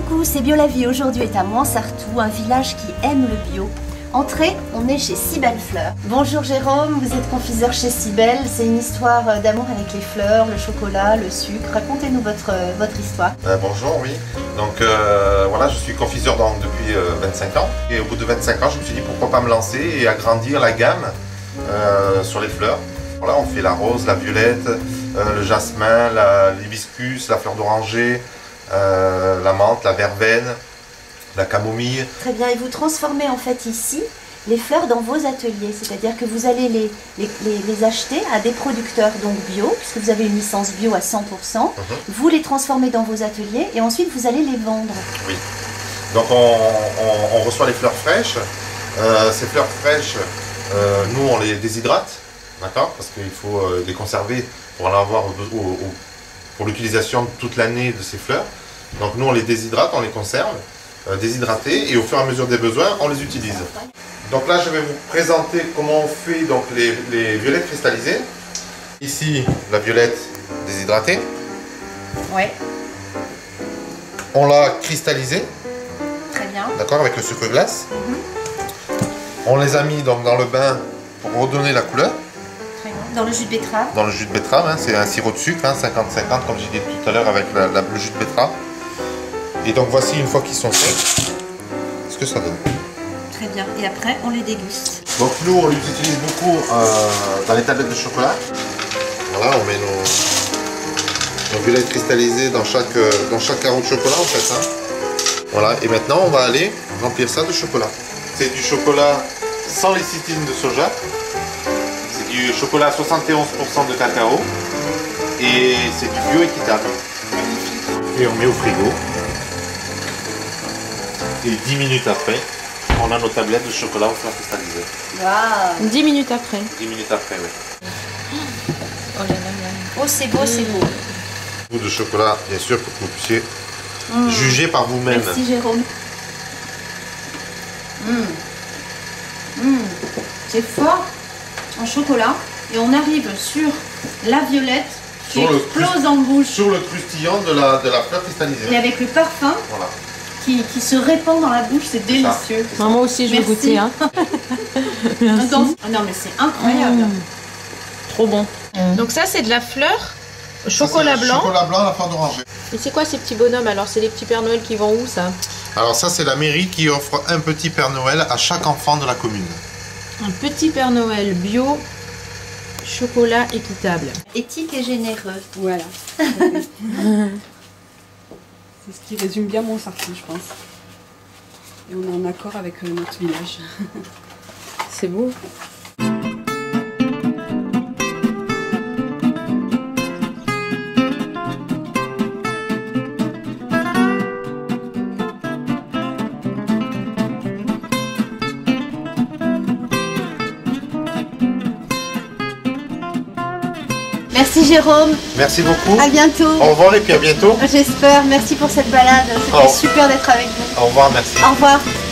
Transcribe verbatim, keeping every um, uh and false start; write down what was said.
Coucou, c'est Bio la Vie. Aujourd'hui est à Moinsartou, un village qui aime le bio. Entrée, on est chez Cybelle Fleurs. Bonjour Jérôme, vous êtes confiseur chez Cybelle. C'est une histoire d'amour avec les fleurs, le chocolat, le sucre. Racontez-nous votre, votre histoire. Euh, bonjour, oui. Donc euh, voilà, je suis confiseur donc, depuis euh, vingt-cinq ans. Et au bout de vingt-cinq ans, je me suis dit pourquoi pas me lancer et agrandir la gamme euh, sur les fleurs. Voilà, on fait la rose, la violette, euh, le jasmin, l'hibiscus, la fleur d'oranger, euh, la menthe, la verveine, la camomille. Très bien, et vous transformez en fait ici les fleurs dans vos ateliers, c'est-à-dire que vous allez les, les, les, les acheter à des producteurs donc bio, puisque vous avez une licence bio à cent pour cent, mm-hmm. Vous les transformez dans vos ateliers et ensuite vous allez les vendre. Oui, donc on, on, on reçoit les fleurs fraîches, euh, ces fleurs fraîches, euh, nous on les déshydrate, d'accord, parce qu'il faut euh, les conserver pour en avoir au, au, au, pour l'utilisation toute l'année de ces fleurs. Donc nous on les déshydrate, on les conserve, euh, déshydratés, et au fur et à mesure des besoins, on les utilise. Donc là je vais vous présenter comment on fait donc, les, les violettes cristallisées. Ici la violette déshydratée. Ouais. On l'a cristallisée. Très bien. D'accord, avec le sucre glace. Mm-hmm. On les a mis donc dans le bain pour redonner la couleur. Très bien. Dans le jus de betterave. Dans le jus de betterave, hein, c'est un sirop de sucre, hein, cinquante cinquante comme j'ai dit tout à l'heure avec la, la, le jus de betterave. Et donc voici une fois qu'ils sont secs, ce que ça donne. Très bien. Et après, on les déguste. Donc nous, on les utilise beaucoup euh, dans les tablettes de chocolat. Voilà, on met nos, nos violettes cristallisées dans chaque, dans chaque carreau de chocolat en fait. Hein. Voilà, et maintenant on va aller remplir ça de chocolat. C'est du chocolat sans lécithine de soja. C'est du chocolat à soixante et onze pour cent de cacao. Et c'est du bio équitable. Et on met au frigo. Et dix minutes après, on a nos tablettes de chocolat aux fleurs cristallisées. Waouh! dix minutes après. dix minutes après, oui. Oh là là là. Oh, c'est beau, c'est beau. Goût de chocolat, bien sûr, pour que vous puissiez mmh. juger par vous-même. Merci Jérôme. Mmh. Mmh. C'est fort en chocolat. Et on arrive sur la violette qui sur explose le en bouche. Sur le croustillant de la, de la fleur cristallisée. Et avec le parfum. Voilà. Qui, qui se répand dans la bouche, c'est délicieux. Ça, moi aussi, je vais goûter. Hein. Attends. Ah non, mais c'est incroyable. Mmh. Trop bon. Mmh. Donc ça, c'est de la fleur chocolat ça, blanc. Chocolat blanc, la fleur d'oranger. Et c'est quoi ces petits bonhommes? Alors, c'est les petits Pères Noël qui vont où, ça? Alors ça, c'est la mairie qui offre un petit Père Noël à chaque enfant de la commune. Un petit Père Noël bio, chocolat équitable. Éthique et généreux. Voilà. C'est ce qui résume bien Moinsartou, je pense. Et on est en accord avec euh, notre village. C'est beau. Merci Jérôme. Merci beaucoup. À bientôt. Au revoir et puis à bientôt. J'espère. Merci pour cette balade. C'était oh. super d'être avec vous. Au revoir, merci. Au revoir.